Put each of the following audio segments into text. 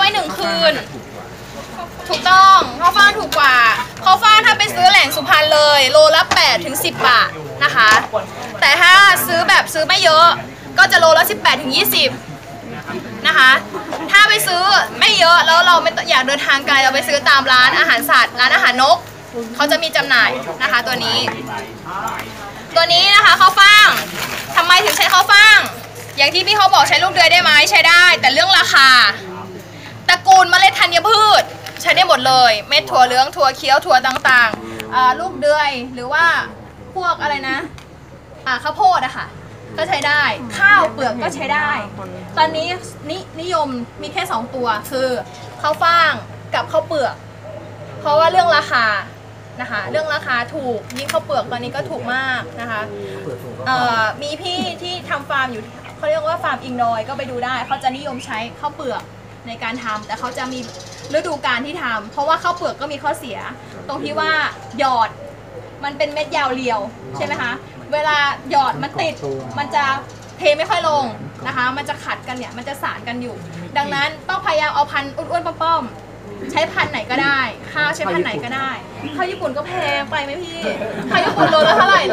1 คืนถูกต้องข้าวฟ่างถูกกว่าข้าวฟ่างถ้าไปซื้อแหล่งสุพรรณเลยโลละ8 ถึง 10 บาทนะคะแต่ถ้าซื้อไม่เยอะก็จะโลละ18 ถึง 20นะคะถ้าไปซื้อไม่เยอะแล้วเราไม่อยากเดินทางไกลเราไปซื้อตามร้านอาหารสัตว์ร้านอาหารนกเขาจะมีจำหน่ายนะคะตัวนี้นะคะข้าวฟ่างทำไมถึงใช้ข้าวฟ่างอย่างที่พี่เขาบอกใช้ลูกเดือยได้ไหมใช้ได้แต่เรื่องราคาตระกูลเมล็ดธัญพืชใช้ได้หมดเลยเม็ดถั่วเหลืองถั่วเขียวถั่วต่างๆลูกเดือยหรือว่าพวกอะไรนะข้าวโพดอะค่ะก็ใช้ได้ข้าวเปลือกก็ใช้ได้ตอนนี้นิยมมีแค่2ตัวคือข้าวฟ่างกับข้าวเปลือกเพราะว่าเรื่องราคานะคะเรื่องราคาถูกยิ่งข้าวเปลือกตอนนี้ก็ถูกมากนะคะมีพี่ที่ทำฟาร์มอยู่เขาเรียกว่าฟาร์มอิงดอยก็ไปดูได้เขาจะนิยมใช้ข้าวเปลือกในการทำแต่เขาจะมีฤดูกาลที่ทำเพราะว่าข้าวเปลือกก็มีข้อเสียตรงที่ว่าหยอดมันเป็นเม็ดยาวเรียวใช่ไหมคะเวลาหยอดมันติดมันจะเทไม่ค่อยลงนะคะมันจะขัดกันเนี่ยมันจะสานกันอยู่ดังนั้นต้องพยายามเอาพันธุ์อ้วนๆป้อมๆใช้พันธุ์ไหนก็ได้ข้าวใช้พันธุ์ไหนก็ได้ข้าวญี่ปุ่นก็แพงไปไหมพี่ข้าวญี่ปุ่นโลละเท่าไหร่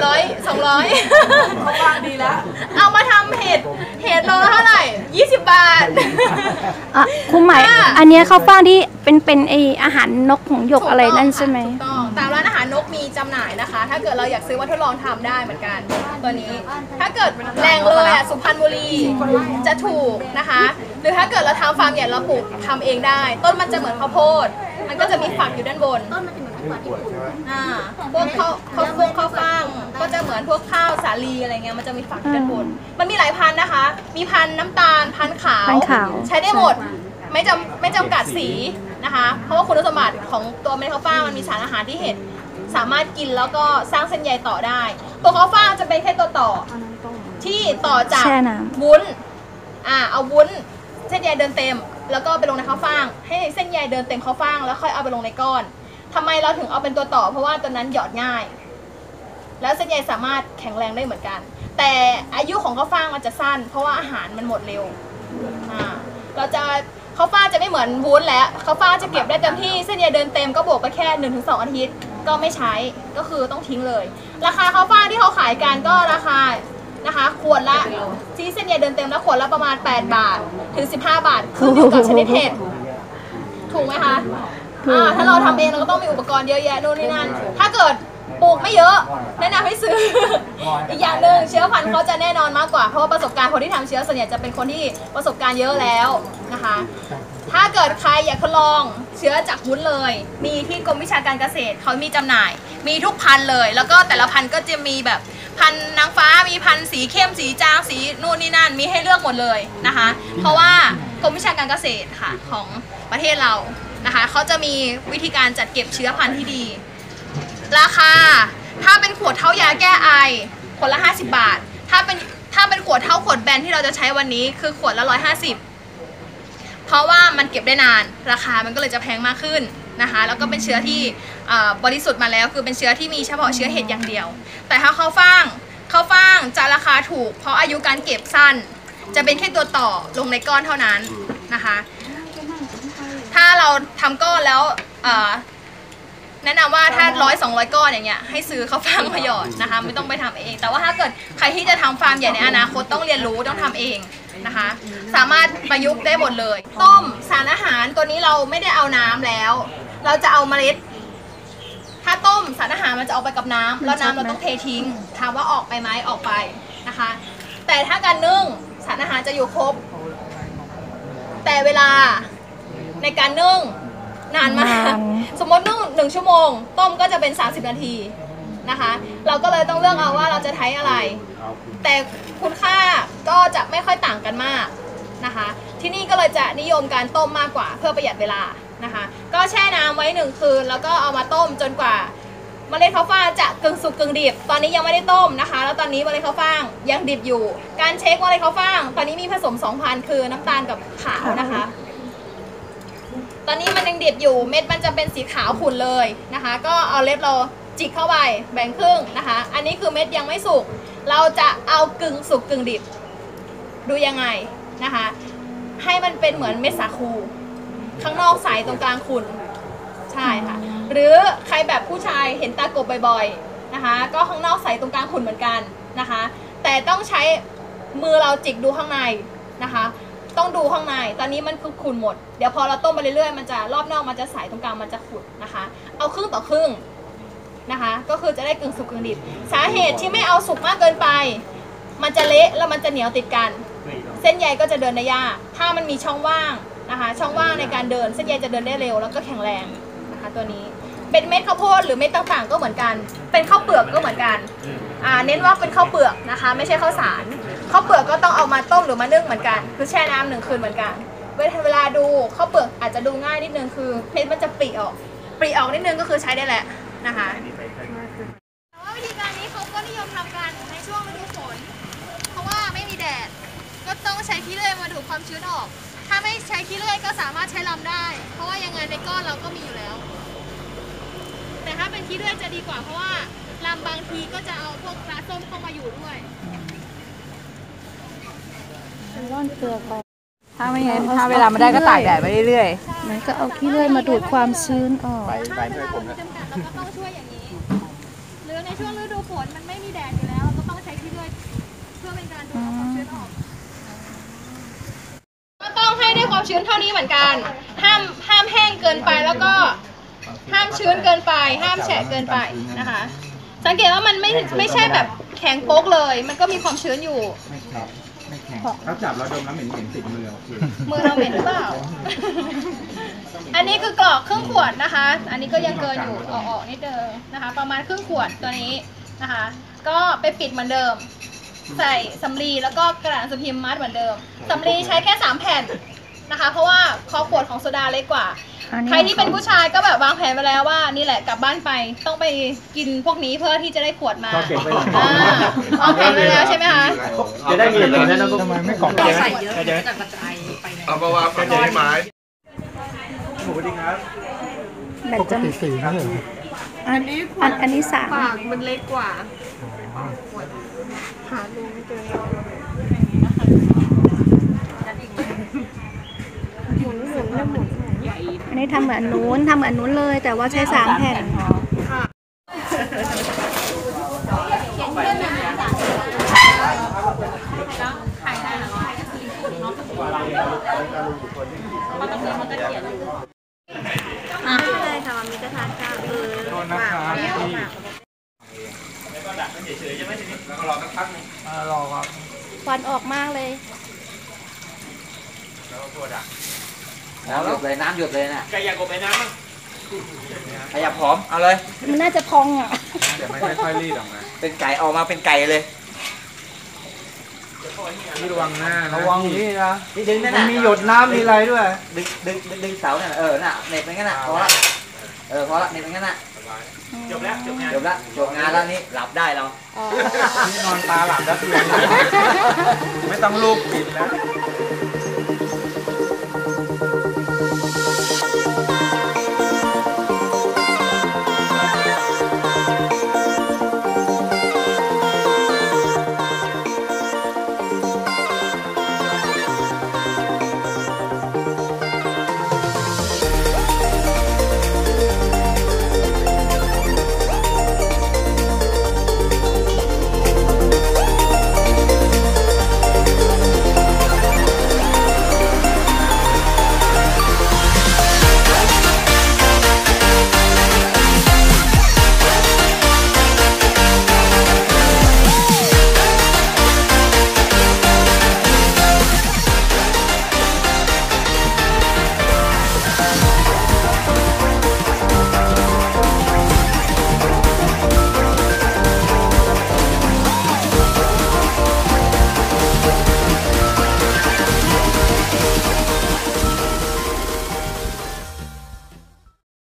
100-200เขาวางดีแล้วเอามาทำเห็ดโลละเท่าไหร่20 บาทคุณหมายอันนี้ข้าวฟ่างที่เป็นไออาหารนกของหยกอะไรนั่นใช่ไหมถูกต้องตามร้านอาหารนกมีจำหน่ายนะคะถ้าเกิดเราอยากซื้อวัตถุลองทำได้เหมือนกันตัวนี้ถ้าเกิดแรงเลยสุพรรณบุรีจะถูกนะคะหรือถ้าเกิดเราทำฟาร์มใหญ่เราปลูกทำเองได้ต้นมันจะเหมือนข้าวโพดมันก็จะมีฝักอยู่ด้านบนต้นมันจะเหมือนข้าวญี่ปุ่นพวกข้าวฟ่างก็จะเหมือนพวกข้าวสาลีอะไรเงี้ยมันจะมีฝักอยู่ด้านบนมันมีหลายพันธุ์นะคะมีพันธุ์น้ำตาลพันธุ์ขาวใช้ได้หมดไม่จำกัดสีนะคะเพราะว่าคุณสมบัติของตัวเม็ดข้าวฟ่างมันมีสารอาหารที่เห็ดสามารถกินแล้วก็สร้างเส้นใยต่อได้ตัวข้าวฟ่างจะเป็นแค่ตัวต่อที่ต่อจากวุ้นเอาวุ้นเส้นใยเดินเต็มแล้วก็ไปลงในข้าวฟ่างให้เส้นใยเดินเต็มข้าวฟ่างแล้วค่อยเอาไปลงในก้อนทำไมเราถึงเอาเป็นตัวต่อเพราะว่าตัวนั้นหยอดง่ายแล้วเส้นใยสามารถแข็งแรงได้เหมือนกันแต่อายุของข้าวฟ่างมันจะสั้นเพราะว่าอาหารมันหมดเร็วเราจะข้าวฟ่างจะไม่เหมือนวุ้นแล้วข้าวฟ่างจะเก็บได้เต็มที่เส้นใยเดินเต็มก็บวกไปแค่ 1-2 อาทิตย์ก็ไม่ใช้ก็คือต้องทิ้งเลยราคาข้าวฟ่างที่เขาขายกันก็ราคานะคะขวดละที่เส้นใยเดินเต็มแล้วขวดละประมาณ8 บาทถึง15 บาทขึ้นอยู่กับชนิดเห็ดถูกไหมคะถ้าเราทำเองเราก็ต้องมีอุปกรณ์เยอะแยะนู่นนี่นั่นถ้าเกิดปลูกไม่เยอะแนะนำให้ซื้อ อีกอย่างหนึ่งเชื้อพันธุ์เขาจะแน่นอนมากกว่าเพราะว่าประสบการณ์คนที่ทำเชื้อส่วนใหญ่จะเป็นคนที่ประสบการณ์เยอะแล้วนะคะถ้าเกิดใครอยากทดลองเชื้อจากวุ้นเลยมีที่กรมวิชาการเกษตรเขามีจำหน่ายมีทุกพันธุ์เลยแล้วก็แต่ละพันธุ์ก็จะมีแบบพันธุ์นางฟ้ามีพันธุ์สีเข้มสีจางสีนู่นนี่นั่นมีให้เลือกหมดเลยนะคะเพราะว่ากรมวิชาการเกษตรค่ะของประเทศเรานะคะเขาจะมีวิธีการจัดเก็บเชื้อพันธุ์ที่ดีราคาถ้าเป็นขวดเท่ายาแก้ไอขวดละ50 บาทถ้าเป็นขวดเท่าขวดแบนที่เราจะใช้วันนี้คือขวดละ150เพราะว่ามันเก็บได้นานราคามันก็เลยจะแพงมากขึ้นนะคะแล้วก็เป็นเชื้อที่บริสุทธิ์มาแล้วคือเป็นเชื้อที่มีเฉพาะเชื้อเห็ดอย่างเดียวแต่ถ้าข้าวฟ่างจะราคาถูกเพราะอายุการเก็บสั้นจะเป็นแค่ตัวต่อลงในก้อนเท่านั้นนะคะถ้าเราทำก้อนแล้วแนะนำว่าถ้า100-200 ก้อนอย่างเงี้ยให้ซื้อข้าวฟ่างมาหยอดนะคะไม่ต้องไปทำเองแต่ว่าถ้าเกิดใครที่จะทำฟาร์มใหญ่ในอนาคตต้องเรียนรู้ต้องทำเองนะคะสามารถประยุกต์ได้หมดเลยต้มสารอาหารตัวนี้เราไม่ได้เอาน้ำแล้วเราจะเอาเมล็ดถ้าต้มสารอาหารมันจะออกไปกับน้ำแล้วน้ำเราต้องเททิ้งถามว่าออกไปไหมออกไปนะคะแต่ถ้าการนึ่งสารอาหารจะอยู่ครบแต่เวลาในการนึ่งนานมากสมมตินึ่ง1 ชั่วโมงต้มก็จะเป็น30 นาทีนะคะเราก็เลยต้องเลือกเอาว่าเราจะใช้อะไรแต่คุณค่าก็จะไม่ค่อยต่างกันมากนะคะที่นี่ก็เลยจะนิยมการต้มมากกว่าเพื่อประหยัดเวลานะคะก็แช่น้ำไว้1 คืนแล้วก็เอามาต้มจนกว่าเมล็ดข้าวฟ่างจะกึ่งสุกกึ่งดิบตอนนี้ยังไม่ได้ต้มนะคะแล้วตอนนี้เมล็ดข้าวฟ่างยังดิบอยู่การเช็คเมล็ดข้าวฟ่างตอนนี้มีผสม2,000คือน้ำตาลกับขาวนะคะตอนนี้มันยังดิบอยู่เม็ดมันจะเป็นสีขาวขุ่นเลยนะคะก็เอาเล็บเราจิกเข้าไปแบ่งครึ่งนะคะอันนี้คือเม็ดยังไม่สุกเราจะเอากึ่งสุกกึ่งดิบดูยังไงนะคะให้มันเป็นเหมือนเม็ดสาคูข้างนอกใสตรงกลางขุ่นใช่ค่ะหรือใครแบบผู้ชายเห็นตากบบ่อยๆนะคะก็ข้างนอกใสตรงกลางขุ่นเหมือนกันนะคะแต่ต้องใช้มือเราจิกดูข้างในนะคะต้องดูข้างในตอนนี้มันคือขุ่นหมดเดี๋ยวพอเราต้มไปเรื่อยๆมันจะรอบนอกมันจะใสตรงกลางมันจะขุ่นนะคะเอาครึ่งต่อครึ่งนะคะก็คือจะได้กึ่งสุกกึ่งดิบสาเหตุที่ไม่เอาสุกมากเกินไปมันจะเละแล้วมันจะเหนียวติดกันเส้นใยก็จะเดินได้ยากถ้ามันมีช่องว่างนะคะช่องว่างในการเดินเส้นใยจะเดินได้เร็วแล้วก็แข็งแรงนะคะตัวนี้เป็นเม็ดข้าวโพดหรือเม็ดต่างๆก็เหมือนกันเป็นข้าวเปลือกก็เหมือนกันเน้นว่าเป็นข้าวเปลือกนะคะไม่ใช่ข้าวสารข้าวเปลือกก็ต้องเอามาต้มหรือมานึ่งเหมือนกันคือแช่น้ำ1 คืนเหมือนกันเวลาดูข้าวเปลือกอาจจะดูง่ายนิดนึงคือเม็ดมันจะปริออกนิดนึงก็คือใช้ได้แหละนะคะแต่ว่าวิธีการนี้เขาก็นิยมทำกันในช่วงฤดูฝนเพราะว่าไม่มีแดดก็ต้องใช้ขี้เลื่อยมาดูดความชื้นออกถ้าไม่ใช้ขี้เลื่อยก็สามารถใช้ลำได้เพราะว่ายังไงในก้อนเราก็มีอยู่แล้วแต่ถ้าเป็นขี้เลื่อยจะดีกว่าเพราะว่าลำบางทีก็จะเอาพวกปลาส้มเข้ามาอยู่ด้วยร่อนเกลือก่อนถ้าไม่งั้นถ้าเวลามาได้ก็ตากแดดไปเรื่อยมันก็เอาขี้เลื่อยมาดูดความชื้นออกถ้าเรามีจำกัดเราก็ต้องช่วยอย่างนี้ หรือในช่วงฤดูฝนมันไม่มีแดดอยู่แล้วเราก็ต้องใช้ขี้เลื่อยเพื่อเป็นการดูดเอาความชื้นออกก็ต้องให้ได้ความชื้นเท่านี้เหมือนกันห้ามแห้งเกินไปแล้วก็ห้ามชื้นเกินไปห้ามแฉะเกินไปนะคะสังเกตว่ามันไม่ใช่แบบแข็งโป๊กเลยมันก็มีความชื้นอยู่ไม่ครับไม่แข็งถ้าจับแล้วดมแล้วเหม็นติดมือโอเคมือเราเหม็นหรือเปล่า อันนี้คือกรอกครึ่งขวดนะคะ อันนี้ก็ยังเกินอยู่ออกนิดเดิมนะคะ ประมาณครึ่งขวดตัวนี้นะคะ ก็ไปปิดเหมือนเดิม ใส่สำลีแล้วก็กระดาษหนังสือพิมพ์มัดเหมือนเดิมสำลีใช้แค่3 แผ่นนะคะ เพราะว่าคอขวดของโซดาเล็กกว่า ใครที่เป็นผู้ชายก็แบบวางแผนไปแล้วว่านี่แหละกลับบ้านไปต้องไปกินพวกนี้เพื่อที่จะได้ขวดมาก็เก็บไว้หลังวางแผนไปแล้วใช่ไหมคะจะได้มีเลยนะทำไมไม่กล่องเยอะใส่เยอะจะกระจายไปไหนเอามาวางกันจะได้ไม้หมูดีครับแบตจะสีนี่เหรออันนี้3 ปากมันเล็กกว่าอันนี้ทำเหมือนนู้นเลย แต่ว่าใช้3 แผ่นใช่ค่ะมันมีกระทะกลางคือโทษนะครับพี่แล้วก็รอสักพักนึงรอครับควันออกมากเลยแล้วก็ตัวดักน้ำหยดเลยน้ำหยดเลยน่ะไก่อยากกบไปน้ำมั้งขยับผอมเอาเลยมันน่าจะพองอ่ะเดี๋ยวไม่ค่อยรีดออกมาเป็นไก่ออกมาเป็นไก่เลยพี่ระวังหน้าระวังนี่นะนี่ดึงนั่นมันน่ะมีหยดน้ำมีอะไรด้วยดึงเสาเนี่ยน่ะน่ะเน็ตเป็นงั้นน่ะพอละพอละเน็ตเป็นงั้นน่ะจบแล้วจบงานจบละจบงานแล้วนี่หลับได้เราพี่นอนตาหลับแล้วเตียงไม่ต้องลูกปิดแล้ว